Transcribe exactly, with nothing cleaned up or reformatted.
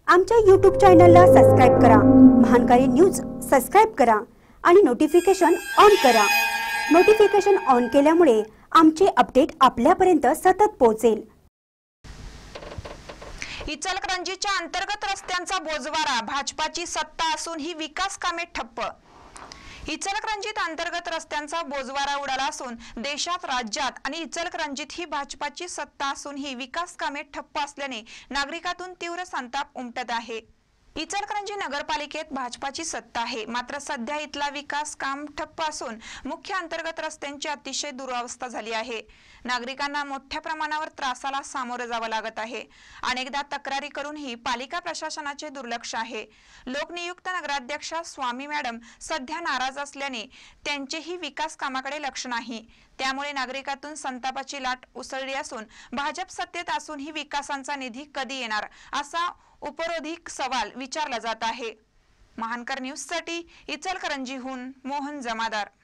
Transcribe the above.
आमच्या यूट्यूब चॅनलला सबस्क्राइब करा, महानकारी न्यूज सबस्क्राइब करा आणि नोटिफिकेशन ऑन करा। नोटिफिकेशन ऑन केल्यामुळे आमचे अपडेट आपल्यापर्यंत सतत पोहोचेल। इचलकरंजीच्या अंतर्गत रस्त्यांचा बोजवारा, भाजपाची सत्ता असूनही विकास कामे ठप्प। इचलकरंजीत अंतर्गत रस्त्यांचा बोजवारा उडाला असून देशात, राज्यात आणि इचलकरंजीत ही भाजपाची सत्ता असूनही विकास कामे ठप्प असल्याने नागरिकातून तीव्र संताप उमटत आहे। इचलकरंजी नगरपालिकेत भाजपाची सत्ता आहे, मात्र सध्या इथला विकास काम ठप्प असून मुख्य अंतर्गत रस्त्यांची अतिशय दुरावस्था झाली आहे। नागरिकांना मोठ्या प्रमाणावर त्रासाला सामोरे जावे लागत आहे। अनेकदा तक्रारी करूनही पालिका प्रशासनाचे दुर्लक्ष आहे। लोकनियुक्त नगराध्यक्षा स्वामी मॅडम सध्या नाराज असल्याने त्यांचेही विकास कामाकडे लक्ष नाही। त्यामुळे नागरिकातून संतापाची लाट उसळली असून भाजप सत्तेत असूनही विकासांचा निधी कधी येणार असा उपरोधिक सवाल विचारला जात आहे। महानकर न्यूज साठी इचलकरंजीहून मोहन जमादार।